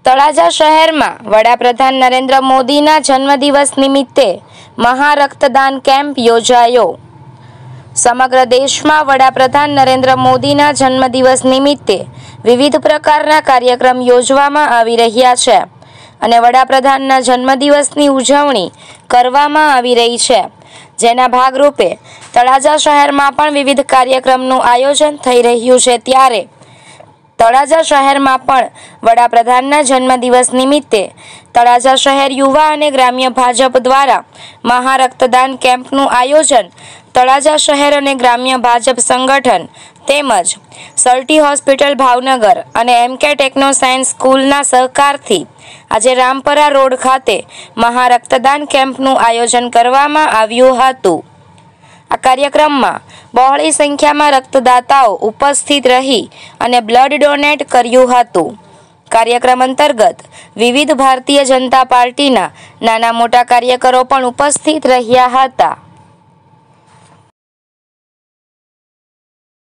તળાજા શહેરમાં વડાપ્રધાન નરેન્દ્ર મોદીના જન્મદિવસ નિમિત્તે મહારક્તદાન કેમ્પ યોજાયો। સમગ્ર દેશમાં વડાપ્રધાન નરેન્દ્ર મોદીના જન્મદિવસ નિમિત્તે વિવિધ પ્રકારના કાર્યક્રમ યોજવામાં આવી રહ્યા છે અને વડાપ્રધાનના જન્મદિવસની ઉજવણી કરવામાં આવી રહી છે, જેના ભાગરૂપે તળાજા શહેરમાં પણ વિવિધ કાર્યક્રમનું આયોજન થઈ રહ્યું છે। ત્યારે તળાજા શહેરમાં પણ વડાપ્રધાનના જન્મદિવસ નિમિત્તે તળાજા શહેર યુવા અને ગ્રામ્ય ભાજપ દ્વારા મહારક્તદાન કેમ્પનું આયોજન તળાજા શહેર અને ગ્રામ્ય ભાજપ સંગઠન તેમજ સલ્ટી હોસ્પિટલ ભાવનગર અને એમકે ટેકનો સાયન્સ સ્કૂલના સહકારથી આજે રામપરા રોડ ખાતે મહારક્તદાન કેમ્પનું આયોજન કરવામાં આવ્યું હતું। આ કાર્યક્રમમાં બહોળી સંખ્યામાં રક્તદાતાઓ ઉપસ્થિત રહી અને બ્લડ ડોનેટ કર્યું હતું। કાર્યક્રમ અંતર્ગત વિવિધ ભારતીય જનતા પાર્ટીના નાના મોટા કાર્યકરો પણ ઉપસ્થિત રહ્યા હતા।